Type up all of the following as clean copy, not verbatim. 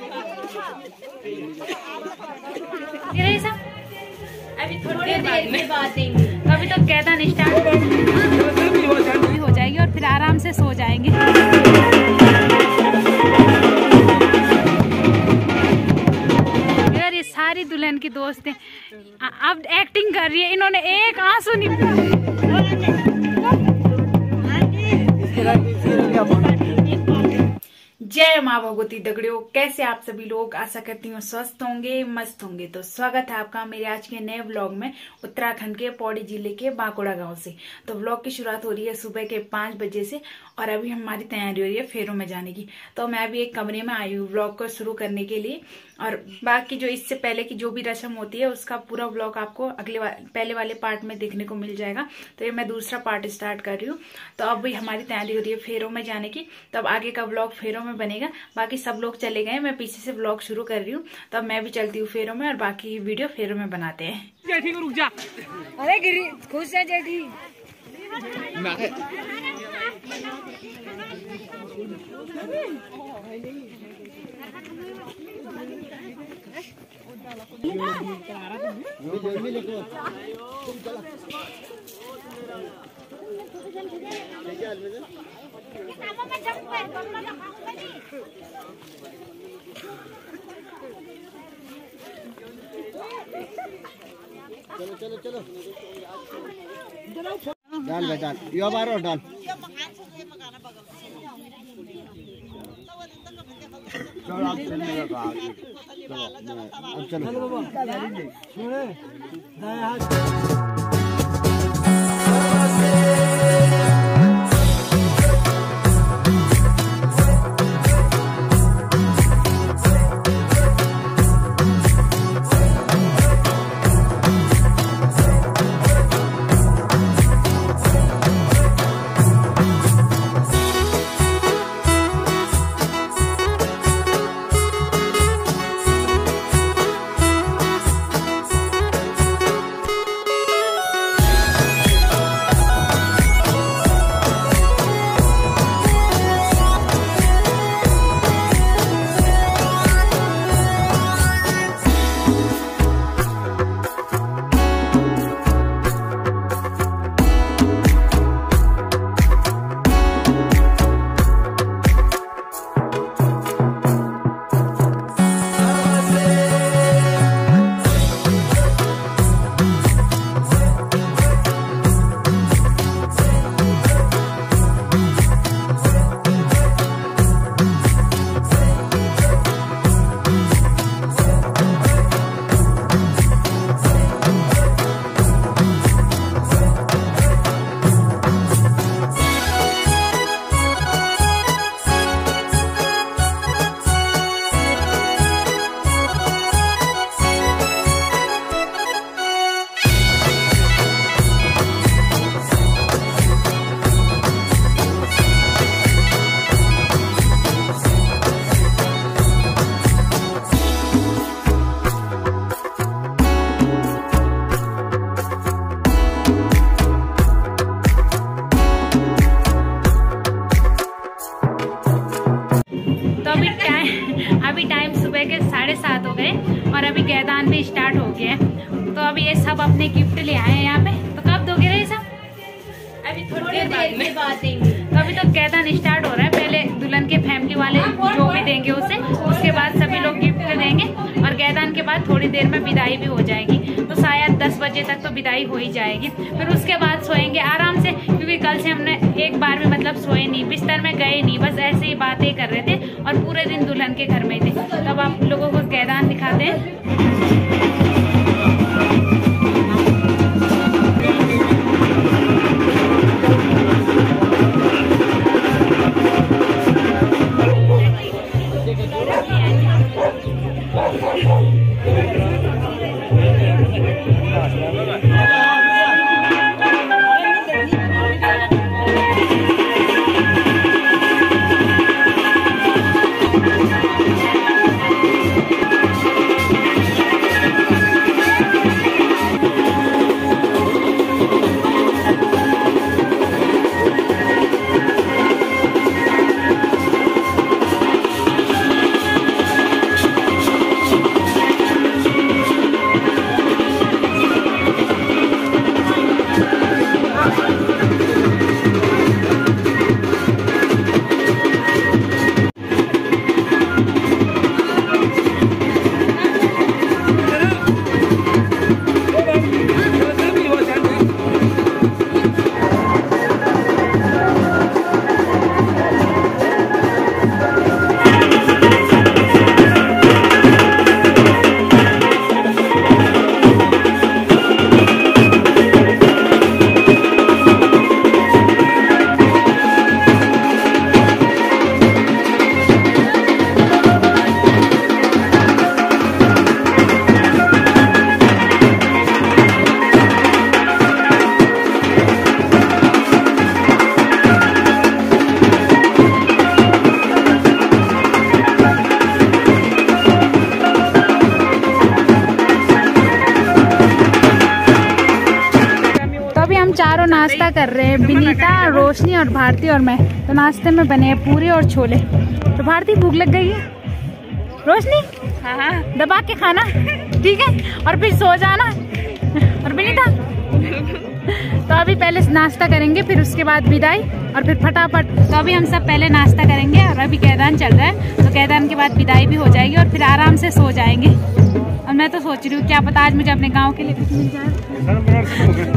अभी थोड़ी देर में बात देंगे, अभी तो कैदान स्टार्ट हो जाएगी और फिर आराम से सो जाएंगे। यार ये सारी दुल्हन की दोस्त हैं, अब एक्टिंग कर रही है, इन्होंने एक आंसू नहीं। जय माँ भगवती दगड़ियों, कैसे आप सभी लोग, आशा करती हूँ स्वस्थ होंगे, मस्त होंगे। तो स्वागत है आपका मेरे आज के नए व्लॉग में, उत्तराखंड के पौड़ी जिले के बांकुड़ा गांव से। तो व्लॉग की शुरुआत हो रही है सुबह के 5 बजे से और अभी हमारी तैयारी हो रही है फेरों में जाने की। तो मैं अभी एक कमरे में आई हूँ व्लॉग को शुरू करने के लिए, और बाकी जो इससे पहले की जो भी रस्म होती है उसका पूरा व्लॉग आपको पहले वाले पार्ट में देखने को मिल जाएगा। तो ये मैं दूसरा पार्ट स्टार्ट कर रही हूँ। तो अब भी हमारी तैयारी हो रही है फेरों में जाने की, तो अब आगे का व्लॉग फेरों में बनेगा। बाकी सब लोग चले गए, मैं पीछे से व्लॉग शुरू कर रही हूँ। तो अब मैं भी चलती हूँ फेरों में और बाकी वीडियो फेरों में बनाते हैं। जेठी को रुक जा। अरे गिरी खुश है जेठी। चलो चलो चलो डाल बेटा, यो बार और डाल। चलो आप चलने का चलो साथ हो गए और अभी कैदान भी स्टार्ट हो गया है। तो अभी ये सब अपने गिफ्ट ले आए हैं यहाँ पे। तो कब दोगे रे सब? अभी थोड़ी देर में बात देंगे। तो अभी तो कैदान स्टार्ट हो रहा है, पहले दुल्हन के फैमिली वाले जो भी देंगे उसे, उसके बाद सभी लोग गिफ्ट देंगे और कैदान के बाद थोड़ी देर में विदाई भी हो जाएगी। तो शायद 10 बजे तक तो विदाई हो ही जाएगी। फिर उसके बाद सोएंगे आराम से, क्योंकि कल से हमने एक बार भी मतलब सोए नहीं, बिस्तर में गए नहीं, बस ऐसे ही बातें कर रहे थे और पूरे दिन दुल्हन के घर में थे। तब आप लोगों को कैदान दिखाते हैं। चारों नाश्ता कर रहे हैं, विनीता, रोशनी और भारती और मैं। तो नाश्ते में बने हैं पूरी और छोले। तो भारती भूख लग गई है, रोशनी हाँ दबा के खाना ठीक है, और फिर सो जाना। और विनीता तो अभी पहले नाश्ता करेंगे, फिर उसके बाद विदाई और फिर फटाफट। तो अभी हम सब पहले नाश्ता करेंगे और अभी कैदान चल रहा है, तो कैदान के बाद विदाई भी हो जाएगी और फिर आराम से सो जाएंगे। और मैं तो सोच रही हूँ क्या पता आज मुझे अपने गाँव के लिए कुछ मिल जाए।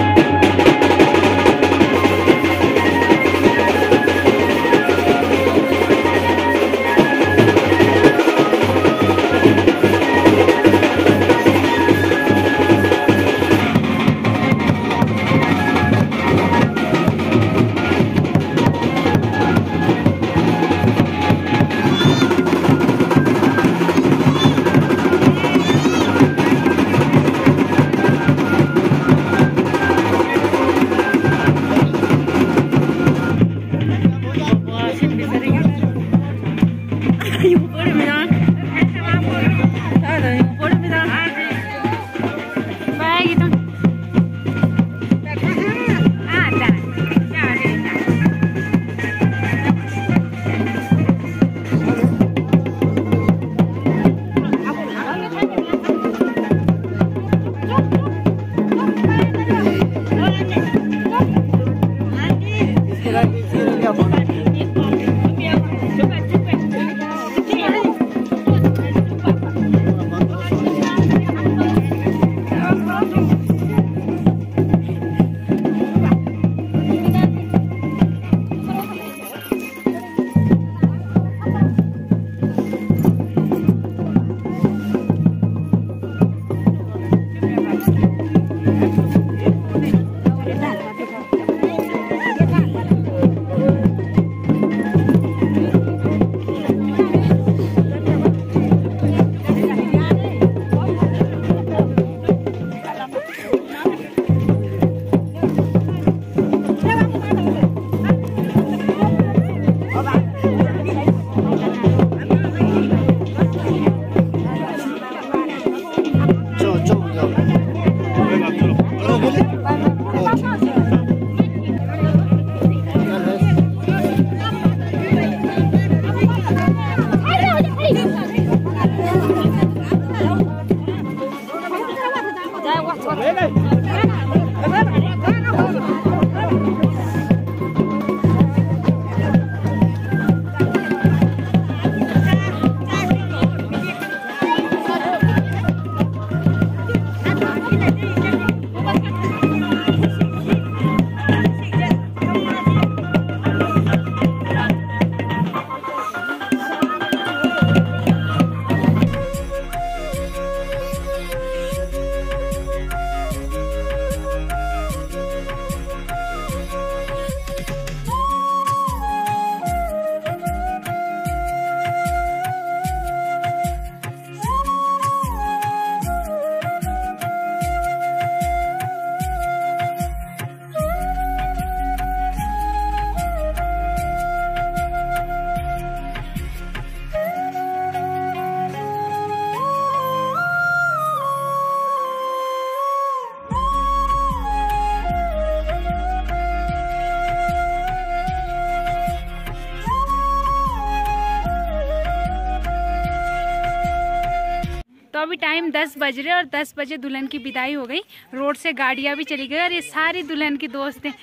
तो अभी टाइम 10 बज रहे और 10 बजे दुल्हन की विदाई हो गई। रोड से गाड़ियां भी चली गई और ये सारी दुल्हन की दोस्त हैं।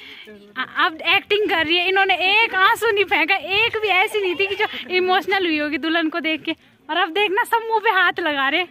अब एक्टिंग कर रही है, इन्होंने एक आंसू नहीं फेंका, एक भी ऐसी नहीं थी कि जो इमोशनल हुई होगी दुल्हन को देख के। और अब देखना सब मुंह पे हाथ लगा रहे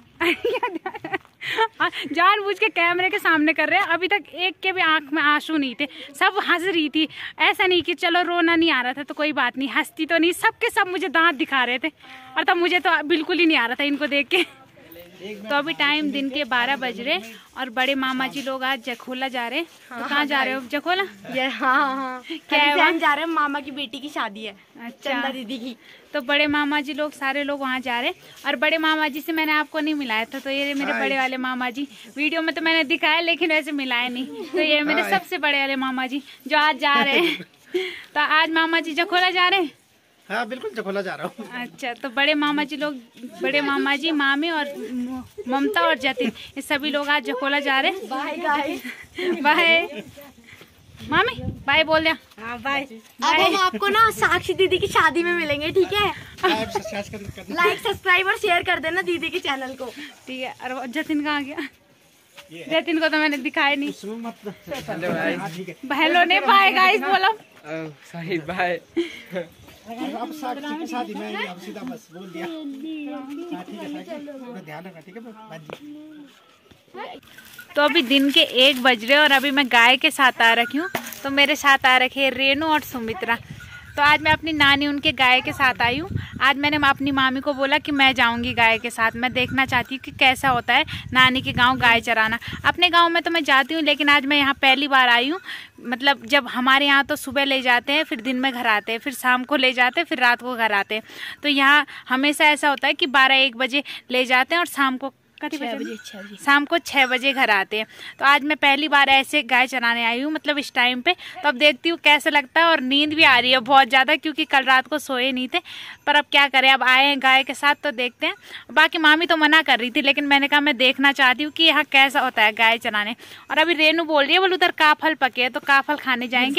जानबूझ के कैमरे के सामने कर रहे हैं। अभी तक एक के भी आंख में आंसू नहीं थे, सब हंस रही थी। ऐसा नहीं कि चलो रोना नहीं आ रहा था तो कोई बात नहीं, हंसती तो नहीं, सबके सब मुझे दांत दिखा रहे थे और तब मुझे तो बिल्कुल ही नहीं आ रहा था इनको देख के। तो अभी टाइम दिन के 12 बज रहे और बड़े मामा जी लोग आज जखोला जा रहे हैं। तो कहाँ जा रहे हो जखोला? हाँ क्या है वहाँ? जा रहे हैं, मामा की बेटी की शादी है, चंदा दीदी की। तो बड़े मामा जी लोग सारे लोग वहाँ जा रहे हैं। और बड़े मामा जी से मैंने आपको नहीं मिलाया था, तो ये मेरे बड़े वाले मामा जी, वीडियो में तो मैंने दिखाया लेकिन वैसे मिलाया नहीं। तो ये मेरे सबसे बड़े वाले मामा जी जो आज जा रहे हैं। तो आज मामा जी जखोला जा रहे हैं। हाँ बिल्कुल जखोला जा रहा हूँ। अच्छा, तो बड़े मामा जी लोग, बड़े मामा जी, मामी और ममता और जतिन, ये सभी लोग आज जखोला जा रहे हैं। Bye guys, bye. मामी बाय बोल दिया। हाँ बाय। अब हम आपको ना साक्षी दीदी की शादी में मिलेंगे, ठीक है? लाइक सब्सक्राइब और शेयर कर देना दीदी के चैनल को, ठीक है। और जतिन कहाँ गया? जतिन को तो मैंने दिखाया नहीं। हेलो नहीं बाय गाइस बोलो। सही बाय। अब साक्षी की शादी में अब सीधा बस बोल दिया। ठीक है, ध्यान रखना, ठीक है। तो अभी दिन के 1 बज रहे और अभी मैं गाय के साथ आ रखी हूँ। तो मेरे साथ आ रखे रेनू और सुमित्रा। तो आज मैं अपनी नानी उनके गाय के साथ आई हूँ। आज मैंने अपनी मामी को बोला कि मैं जाऊँगी गाय के साथ, मैं देखना चाहती हूँ कि कैसा होता है नानी के गांव गाय चराना। अपने गांव में तो मैं जाती हूँ, लेकिन आज मैं यहाँ पहली बार आई हूँ। मतलब जब हमारे यहाँ तो सुबह ले जाते हैं, फिर दिन में घर आते हैं, फिर शाम को ले जाते हैं, फिर रात को घर आते हैं। तो यहाँ हमेशा ऐसा होता है कि 12-1 बजे ले जाते हैं और शाम को 6 बजे शाम को 6 बजे घर आते हैं। तो आज मैं पहली बार ऐसे गाय चराने आई हूँ, मतलब इस टाइम पे। तो अब देखती हूँ कैसा लगता है। और नींद भी आ रही है बहुत ज़्यादा, क्योंकि कल रात को सोए नहीं थे। पर अब क्या करें, अब आए हैं गाय के साथ तो देखते हैं। बाकी मामी तो मना कर रही थी, लेकिन मैंने कहा मैं देखना चाहती हूँ कि यहाँ कैसा होता है गाय चराने। और अभी रेनू बोल रही है, बोल उधर काफल पके है तो काफल खाने जाएंगे।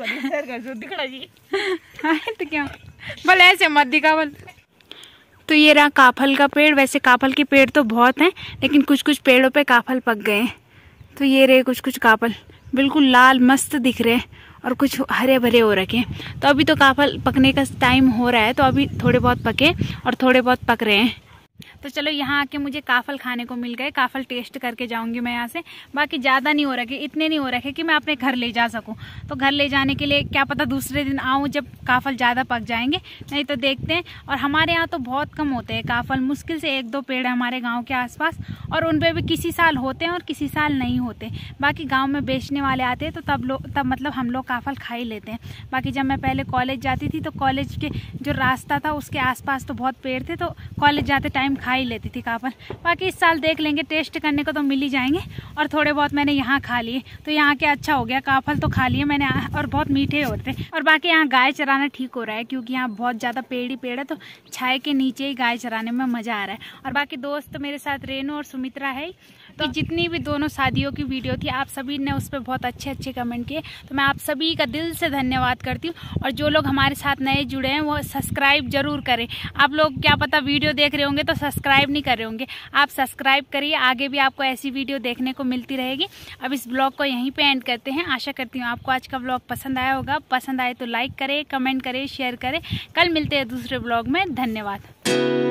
तो क्या बोले, ऐसे मत दिखा बोल। तो ये रहा काफल का पेड़। वैसे काफल के पेड़ तो बहुत हैं, लेकिन कुछ कुछ पेड़ों पे काफल पक गए हैं। तो ये रहे कुछ कुछ काफल, बिल्कुल लाल मस्त दिख रहे हैं, और कुछ हरे भरे हो रखे हैं। तो अभी तो काफल पकने का टाइम हो रहा है, तो अभी थोड़े बहुत पके और थोड़े बहुत पक रहे हैं। तो चलो यहाँ आके मुझे काफल खाने को मिल गए। काफल टेस्ट करके जाऊंगी मैं यहाँ से। बाकी ज़्यादा नहीं हो रखे, इतने नहीं हो रखे कि मैं अपने घर ले जा सकूँ। तो घर ले जाने के लिए क्या पता दूसरे दिन आऊँ जब काफल ज़्यादा पक जाएंगे, नहीं तो देखते हैं। और हमारे यहाँ तो बहुत कम होते हैं काफल, मुश्किल से 1-2 पेड़ है हमारे गाँव के आसपास, और उन पर भी किसी साल होते हैं और किसी साल नहीं होते। बाकी गाँव में बेचने वाले आते हैं, तो तब मतलब हम लोग काफल खा ही लेते हैं। बाकी जब मैं पहले कॉलेज जाती थी, तो कॉलेज के जो रास्ता था उसके आसपास तो बहुत पेड़ थे, तो कॉलेज जाते टाइम खा ही लेती थी काफल। बाकी इस साल देख लेंगे, टेस्ट करने को तो मिल ही जाएंगे। और थोड़े बहुत मैंने यहाँ खा लिए, तो यहाँ के अच्छा हो गया, काफल तो खा लिए मैंने, और बहुत मीठे होते। और बाकी यहाँ गाय चराना ठीक हो रहा है, क्योंकि यहाँ बहुत ज़्यादा पेड़ ही पेड़ है, तो छाए के नीचे ही गाय चराने में मज़ा आ रहा है। और बाकी दोस्त मेरे साथ रेनू और सुमित्रा है। तो जितनी भी दोनों शादियों की वीडियो थी, आप सभी ने उस पर बहुत अच्छे अच्छे कमेंट किए, तो मैं आप सभी का दिल से धन्यवाद करती हूँ। और जो लोग हमारे साथ नए जुड़े हैं, वो सब्सक्राइब जरूर करें। आप लोग क्या पता वीडियो देख रहे होंगे तो सब्सक्राइब नहीं कर रहे होंगे, आप सब्सक्राइब करिए, आगे भी आपको ऐसी वीडियो देखने को मिलती रहेगी। अब इस ब्लॉग को यहीं पे एंड करते हैं। आशा करती हूँ आपको आज का ब्लॉग पसंद आया होगा। पसंद आए तो लाइक करें, कमेंट करें, शेयर करें। कल मिलते हैं दूसरे ब्लॉग में। धन्यवाद।